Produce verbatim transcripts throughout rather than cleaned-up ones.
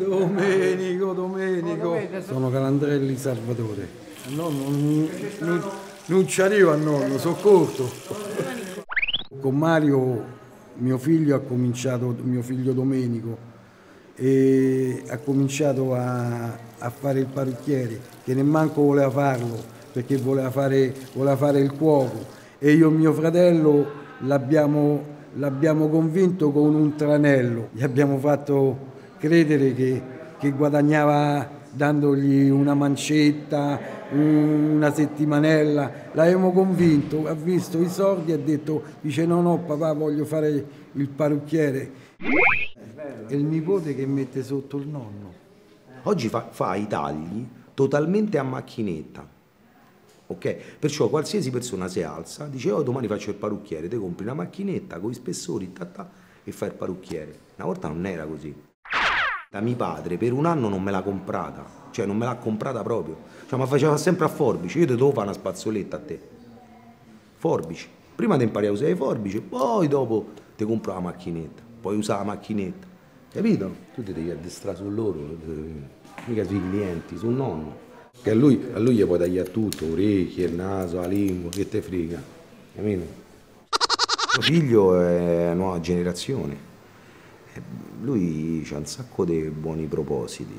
Domenico, Domenico. Sono Calandrelli Salvatore. No, non, non, non ci arrivo a nonno, sono corto. Con Mario, mio figlio ha cominciato, mio figlio Domenico, e ha cominciato a, a fare il parrucchiere, che nemmanco voleva farlo, perché voleva fare, voleva fare il cuoco. E io e mio fratello l'abbiamo, l'abbiamo convinto con un tranello. Gli abbiamo fatto credere che, che guadagnava dandogli una mancetta, una settimanella. L'abbiamo convinto, ha visto i soldi e ha detto, dice no no papà, voglio fare il parrucchiere. È il nipote che mette sotto il nonno. Oggi fa, fa i tagli totalmente a macchinetta. Ok? Perciò qualsiasi persona si alza, dice oh domani faccio il parrucchiere, te compri una macchinetta con i spessori ta ta, e fai il parrucchiere. Una volta non era così. Da mio padre per un anno non me l'ha comprata, cioè non me l'ha comprata proprio, cioè mi faceva sempre a forbici, io ti devo fare una spazzoletta a te, forbici, prima ti impari a usare le forbici, poi dopo ti compro la macchinetta, puoi usare la macchinetta, capito? Tu ti devi addestrare su loro, mica sui clienti, sul nonno, che a lui, a lui gli puoi tagliare tutto, orecchie, il naso, la lingua, che te frega, capito? Mio figlio è nuova generazione. Lui ha un sacco di buoni propositi,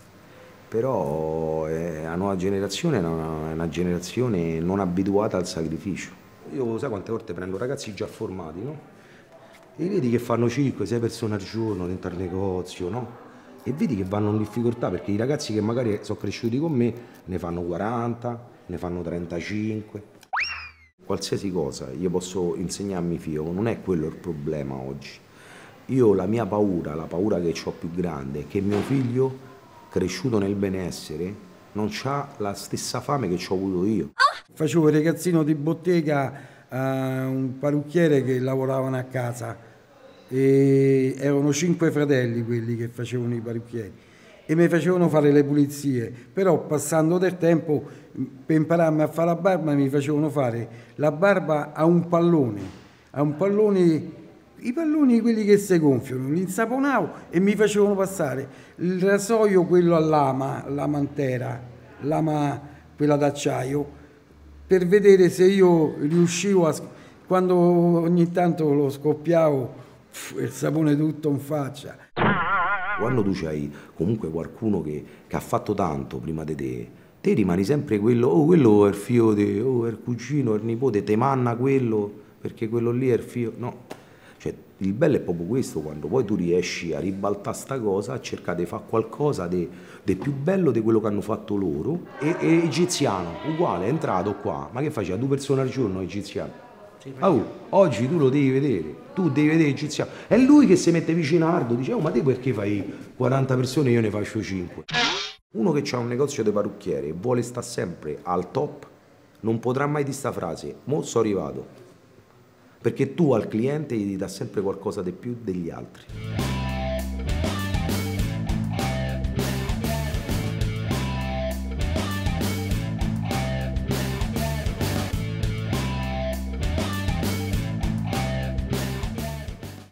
però è la nuova generazione è una, è una generazione non abituata al sacrificio. Io sai quante volte prendo ragazzi già formati, no? E vedi che fanno cinque sei persone al giorno dentro al negozio, no? E vedi che vanno in difficoltà perché i ragazzi che magari sono cresciuti con me ne fanno quaranta, ne fanno trentacinque. Qualsiasi cosa io posso insegnare a mio figlio, non è quello il problema oggi. Io la mia paura, la paura che ho più grande, è che mio figlio, cresciuto nel benessere, non ha la stessa fame che ho avuto io. Facevo il ragazzino di bottega a un parrucchiere che lavoravano a casa, e erano cinque fratelli quelli che facevano i parrucchieri e mi facevano fare le pulizie, però passando del tempo per impararmi a fare la barba mi facevano fare la barba a un pallone, a un pallone. I palloni quelli che si gonfiano, li insaponavo e mi facevano passare il rasoio, quello a lama, lama intera, lama quella d'acciaio, per vedere se io riuscivo a... Quando ogni tanto lo scoppiavo, pff, il sapone tutto in faccia. Quando tu c'hai comunque qualcuno che, che ha fatto tanto prima di te, te rimani sempre quello, oh quello è il figlio di, oh è il cugino, è il nipote, te manna quello, perché quello lì è il figlio, no. Cioè, il bello è proprio questo, quando poi tu riesci a ribaltare sta cosa, a cercare di fare qualcosa di più bello di quello che hanno fatto loro. E, e egiziano, uguale, è entrato qua, ma che faceva? Due persone al giorno egiziano? Oh, oggi tu lo devi vedere, tu devi vedere egiziano. È lui che si mette vicino a Ardo, dice, oh ma te perché fai quaranta persone e io ne faccio cinque? Uno che ha un negozio di parrucchiere e vuole stare sempre al top, non potrà mai dire sta frase, mo sono arrivato. Perché tu al cliente gli dà sempre qualcosa di più degli altri.